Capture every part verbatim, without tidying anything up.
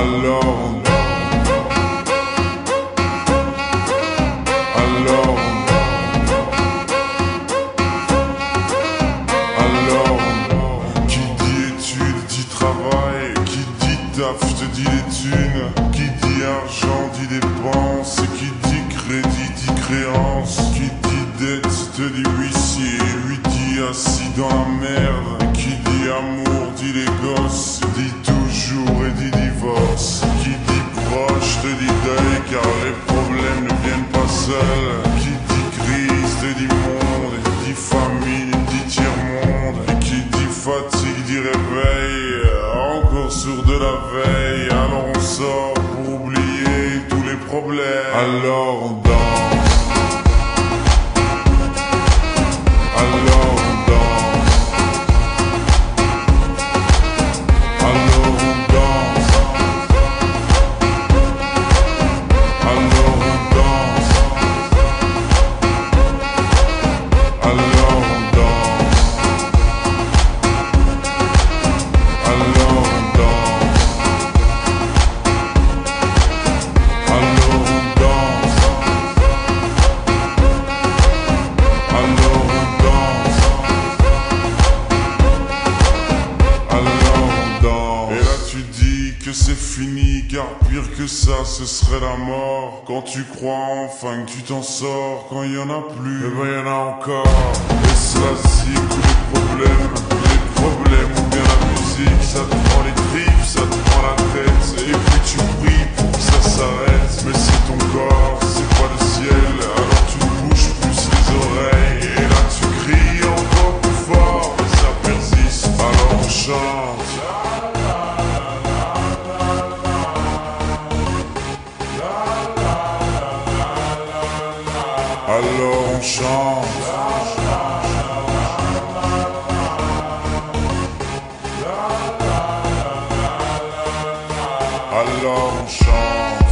Alors on danse. Alors on danse. Alors on danse. Qui dit études dit travail. Qui dit taf te dit les thunes. Qui dit argent dit dépenses. Et qui dit crédit dit créance. Qui dit dette te dit huissier. Lui dit assis dans la merde. Et qui dit amour dit les gosses. Dit toujours et dit divorce. Qui dit proche te dit deuil car les problèmes ne viennent pas seuls. Qui dit crise te dit monde. Et qui dit famine dit tiers-monde. Et qui dit fatigue dit réveil. Encore sourd de la veille. Alors on sort pour oublier tous les problèmes. Alors on danse. Alors on danse. Alors on danse. Alors on danse. Alors on danse. Alors on danse. Alors on danse. Alors on danse. Alors on danse. Et là tu dis que c'est fini, car pire que ça ce serait la mort. Quand tu crois enfin que tu t'en sors, quand il y en a plus, eh ben y en a encore. Et cela c'est tous les problèmes, les problèmes ou bien la musique, ça te prend les tripes, ça te prend la tête. Et puis tu pries pour que ça s'arrête, mais c'est ton corps, c'est pas le ciel. Alors tu bouges plus les oreilles, et là tu cries encore plus fort, et ça persiste. Alors on chante. Alors on chante. Alors on chante.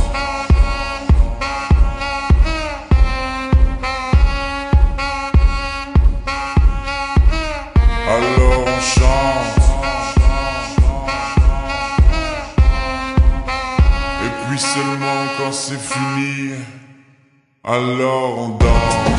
Alors on chante. Et puis seulement quand c'est fini, alors on danse.